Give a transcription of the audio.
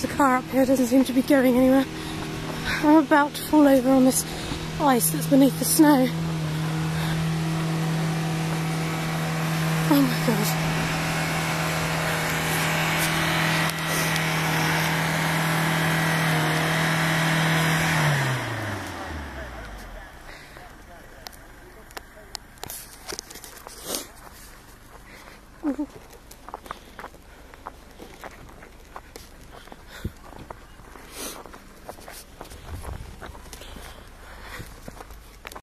the car up here doesn't seem to be going anywhere. I'm about to fall over on this ice that's beneath the snow. Oh my god.